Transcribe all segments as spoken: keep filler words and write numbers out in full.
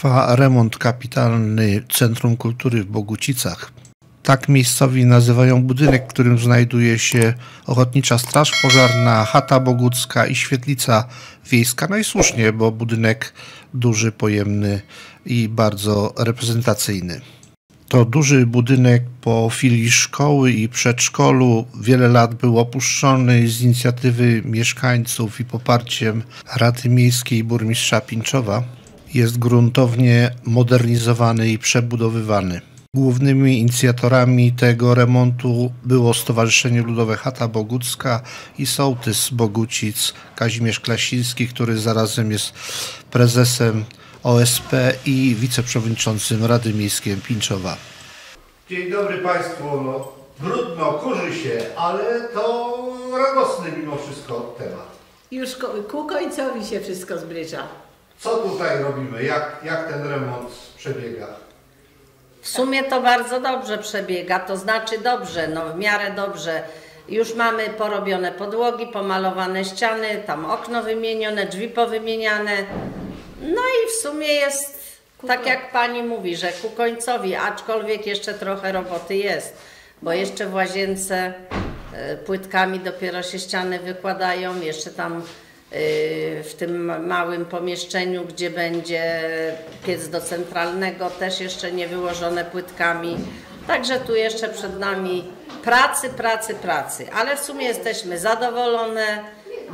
Trwa remont kapitalny Centrum Kultury w Bogucicach. Tak miejscowi nazywają budynek, w którym znajduje się Ochotnicza Straż Pożarna, Chata Bogucka i Świetlica Wiejska. No i słusznie, bo budynek duży, pojemny i bardzo reprezentacyjny. To duży budynek po filii szkoły i przedszkolu. Wiele lat był opuszczony. Z inicjatywy mieszkańców i poparciem Rady Miejskiej Burmistrza Pińczowa jest gruntownie modernizowany i przebudowywany. Głównymi inicjatorami tego remontu było Stowarzyszenie Ludowe Chata Bogucka i sołtys Bogucic Kazimierz Klasiński, który zarazem jest prezesem O S P i wiceprzewodniczącym Rady Miejskiej Pińczowa. Dzień dobry Państwu. No, brudno, kurzy się, ale to radosny mimo wszystko temat. Już ku końcowi się wszystko zbliża. Co tutaj robimy? Jak, jak ten remont przebiega? W sumie to bardzo dobrze przebiega, to znaczy dobrze, no w miarę dobrze. Już mamy porobione podłogi, pomalowane ściany, tam okno wymienione, drzwi powymieniane. No i w sumie jest tak jak pani mówi, że ku końcowi, aczkolwiek jeszcze trochę roboty jest, bo jeszcze w łazience płytkami dopiero się ściany wykładają, jeszcze tam w tym małym pomieszczeniu, gdzie będzie piec do centralnego, też jeszcze nie wyłożone płytkami. Także tu jeszcze przed nami pracy, pracy, pracy. Ale w sumie jesteśmy zadowolone,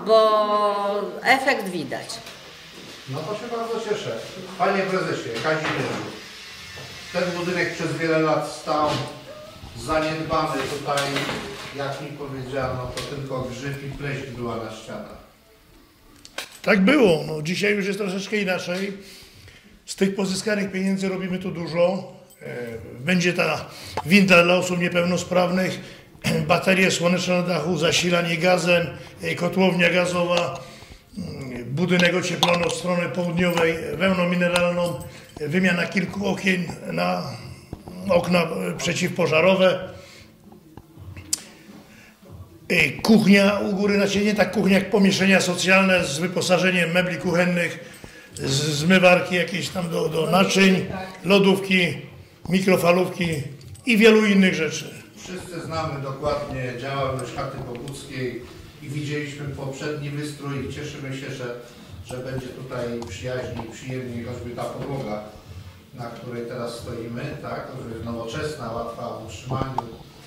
bo efekt widać. No to się bardzo cieszę. Panie prezesie, Kazimierzu, ten budynek przez wiele lat stał zaniedbany tutaj, jak mi powiedziano, to tylko grzyb i pleśń była na ścianach. Tak było. No, dzisiaj już jest troszeczkę inaczej. Z tych pozyskanych pieniędzy robimy tu dużo. Będzie ta winda dla osób niepełnosprawnych, baterie słoneczne na dachu, zasilanie gazem, kotłownia gazowa, budynek ocieplony od strony południowej wełną mineralną, wymiana kilku okien na okna przeciwpożarowe. Kuchnia u góry, znaczy nie tak kuchnia jak pomieszczenia socjalne z wyposażeniem mebli kuchennych, zmywarki jakieś tam do, do naczyń, lodówki, mikrofalówki i wielu innych rzeczy. Wszyscy znamy dokładnie działalność Chaty Boguckiej i widzieliśmy poprzedni wystrój i cieszymy się, że, że będzie tutaj przyjaźniej, przyjemniej, choćby ta podłoga, na której teraz stoimy, tak, nowoczesna, łatwa w utrzymaniu.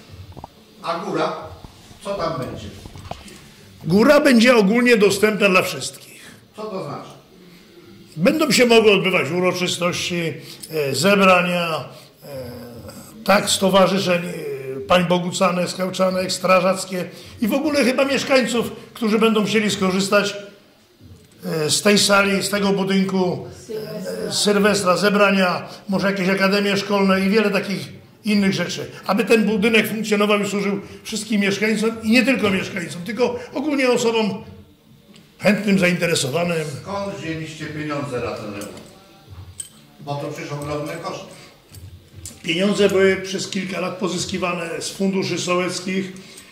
A góra? Co tam będzie? Góra będzie ogólnie dostępna dla wszystkich. Co to znaczy? Będą się mogły odbywać uroczystości, zebrania, tak, stowarzyszeń, pań bogucanek, skałczanek, strażackie i w ogóle chyba mieszkańców, którzy będą chcieli skorzystać z tej sali, z tego budynku, z Sylwestra, zebrania, może jakieś akademie szkolne i wiele takich innych rzeczy. Aby ten budynek funkcjonował i służył wszystkim mieszkańcom i nie tylko mieszkańcom, tylko ogólnie osobom chętnym, zainteresowanym. Skąd wzięliście pieniądze na ten remont? Bo to przecież ogromne koszty. Pieniądze były przez kilka lat pozyskiwane z funduszy sołeckich,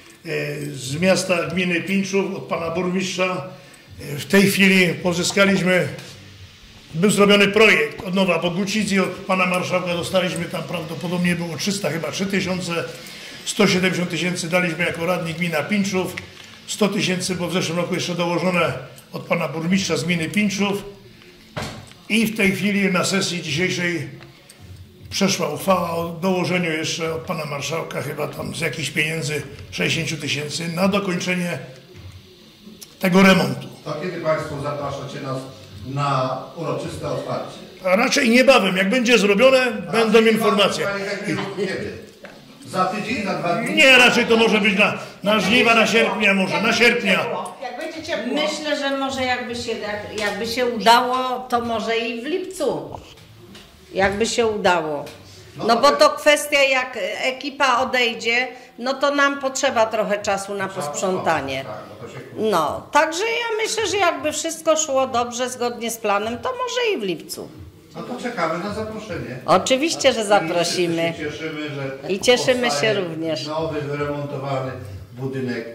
z miasta gminy Pińczów, od pana burmistrza. W tej chwili pozyskaliśmy, był zrobiony projekt od Nowa Bogucic i od pana marszałka dostaliśmy tam prawdopodobnie było trzysta, chyba trzy tysiące, sto siedemdziesiąt tysięcy daliśmy jako radni gmina Pińczów, sto tysięcy było w zeszłym roku jeszcze dołożone od pana burmistrza z gminy Pińczów i w tej chwili na sesji dzisiejszej przeszła uchwała o dołożeniu jeszcze od pana marszałka chyba tam z jakichś pieniędzy sześćdziesiąt tysięcy na dokończenie tego remontu. To kiedy Państwo zapraszacie nas na uroczyste otwarcie? A raczej niebawem, jak będzie zrobione, A będą informacje. Kiedy? Za tydzień, za dwa dni? Nie, raczej to może być na, na żniwa, na sierpnia może, na sierpnia. Jak będzie ciepło. Myślę, że może jakby się, jak, jakby się udało, to może i w lipcu. Jakby się udało. No bo to kwestia, jak ekipa odejdzie, no to nam potrzeba trochę czasu na posprzątanie. No, także ja myślę, że jakby wszystko szło dobrze, zgodnie z planem, to może i w lipcu. No to czekamy na zaproszenie. Oczywiście, że zaprosimy. I cieszymy, że I cieszymy się również. Nowy, wyremontowany budynek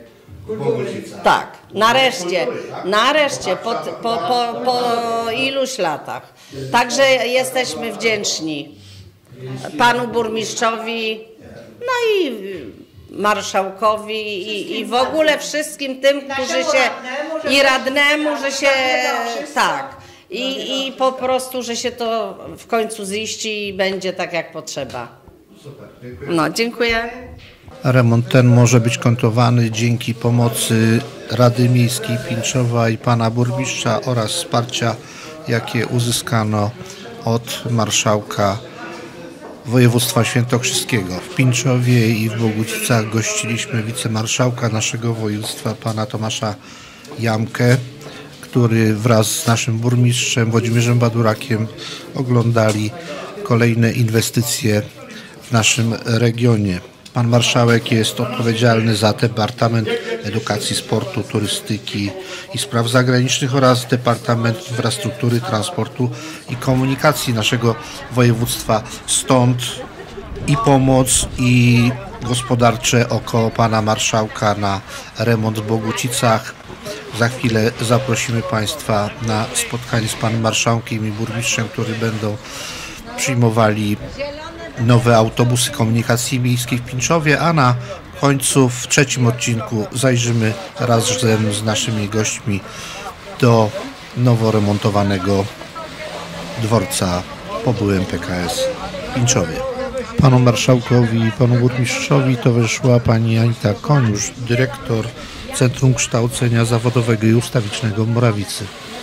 w Bogucicach. Tak, nareszcie, Kultury, tak? nareszcie, po, po, po, po iluś latach. Także jesteśmy wdzięczni panu burmistrzowi, no i marszałkowi i, i w ogóle wszystkim tym, którzy się, i radnemu, że się, tak, i, i po prostu, że się to w końcu ziści i będzie tak jak potrzeba. Super, dziękuję. No, dziękuję. Remont ten może być kontowany dzięki pomocy Rady Miejskiej Pińczowa i pana burmistrza oraz wsparcia, jakie uzyskano od marszałka województwa świętokrzyskiego. W Pińczowie i w Bogucicach gościliśmy wicemarszałka naszego województwa, pana Tomasza Jamkę, który wraz z naszym burmistrzem Włodzimierzem Badurakiem oglądali kolejne inwestycje w naszym regionie. Pan marszałek jest odpowiedzialny za Departament Edukacji, Sportu, Turystyki i Spraw Zagranicznych oraz Departament Infrastruktury, Transportu i Komunikacji naszego województwa. Stąd i pomoc, i gospodarcze oko pana marszałka na remont w Bogucicach. Za chwilę zaprosimy państwa na spotkanie z panem marszałkiem i burmistrzem, którzy będą przyjmowali nowe autobusy komunikacji miejskiej w Pińczowie, a na końcu w trzecim odcinku zajrzymy razem z naszymi gośćmi do nowo remontowanego dworca po byłym P K S w Pińczowie. Panu marszałkowi i panu burmistrzowi towarzyszyła pani Anita Koniusz, dyrektor Centrum Kształcenia Zawodowego i Ustawicznego w Morawicy.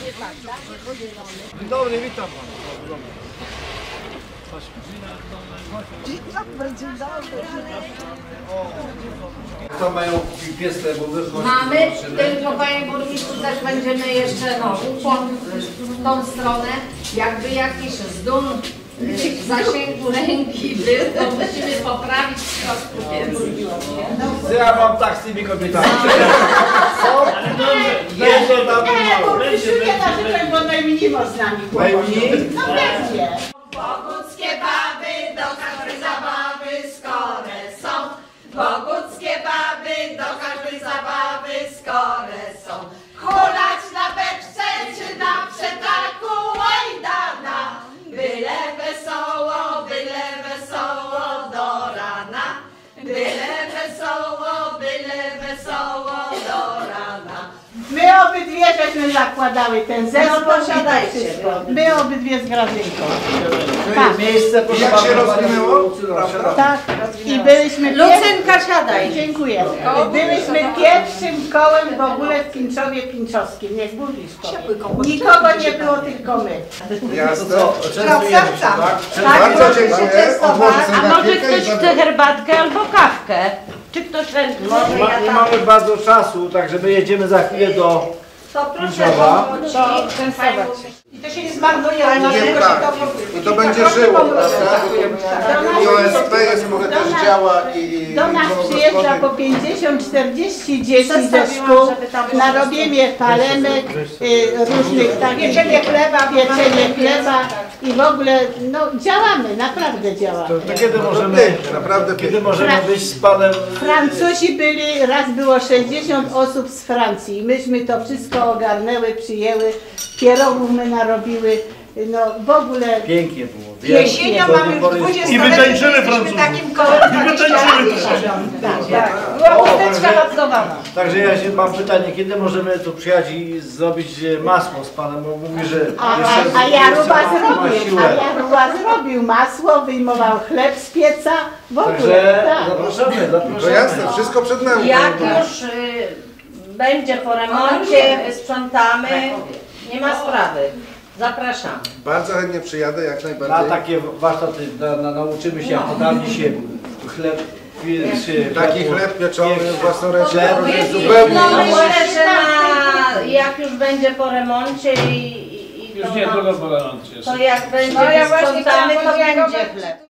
Dzień dobry, witam pana. To mają piesle, bo wychodzi. Mamy, tylko panie burmistrzu też będziemy jeszcze no, ukłon w tą stronę, jakby jakiś zdum w zasięgu ręki był, to musimy poprawić Co ja mam tak z tymi kobietami? Jeszcze tam Nie, burmistrzu nie narzekaj, bo najmniej ma z nami kłopotów. Najmniej? No pewnie. Boguckie baby do każdej zabawy skore są. Boguckie baby do każdej zabawy skore są. Hulać na beczce czy na przetaku, łajdana. Byle wesoło, byle wesoło do rana. Byle wesoło, byle wesoło do rana. My obydwie żeśmy zakładały ten zespół. No, posiadajcie. i to wszystko. My obydwie z Grażynką. To Tak. jest miejsce, proszę Jak pana, się rozwinęło? Prawda? Tak. I byliśmy Lucynka, siadaj. Dziękuję. Byliśmy pierwszym kołem w ogóle w Pińczowie Pińczowskim. Niech burmistrz powie. Nikogo nie było, tylko my. Jasne. Częstujemy się, tak? Bardzo dziękuję. Odłożę sobie A na może chwilkę i ktoś za- chce herbatkę albo kawkę? Czy ktoś chętny? Ma, nie mamy bardzo czasu, także my jedziemy za chwilę do To proszę Pińczowa. To częstować. I to się nie zmarnuje, ale Nie, tak. I to będzie żyło, prawda? I O S P jest, może też działa i... Do nas przyjeżdża po pięćdziesiąt czterdzieści dzieci ze szkół na robienie palemek, y, różnych takich pieczenie chleba, pieczenie chleba i w ogóle no działamy, naprawdę działamy. To, to kiedy możemy, Naprawdę kiedy możemy być z panem? Francuzi byli, raz było sześćdziesiąt osób z Francji i myśmy to wszystko ogarnęły, przyjęły, pierogów my narobiły, no w ogóle Pięknie było. Jesienią mamy I wytańczymy Francuzów. I wytańczymy też. Była chusteczka haftowana. Także ja się mam pytanie, kiedy możemy tu przyjechać i zrobić e, masło z panem, bo mówi, że A, jeszcze- a, a Jaruba jeszcze ma zrobił, siłę. a Jaruba zrobił masło, wyjmował chleb z pieca, w ogóle, Także tak. zapraszamy, zapraszamy. To jasne, wszystko przed nami. Jak już y, będzie po remoncie, sprzątamy, nie ma sprawy. Zapraszamy. Bardzo chętnie przyjadę, jak Na najbardziej. takie warsztaty na, na, nauczymy się, jak to dawniej się chleb, czy Taki chleb pieczony własnoręcznie, Chleb to jest jest zupełnie No inny. myślę, że na, jak już będzie po remoncie i, i, i Już to, nie no, drugą po remoncie. to jak będzie No ja właśnie sprzątamy, to chciałam będzie powiedzieć, chleb.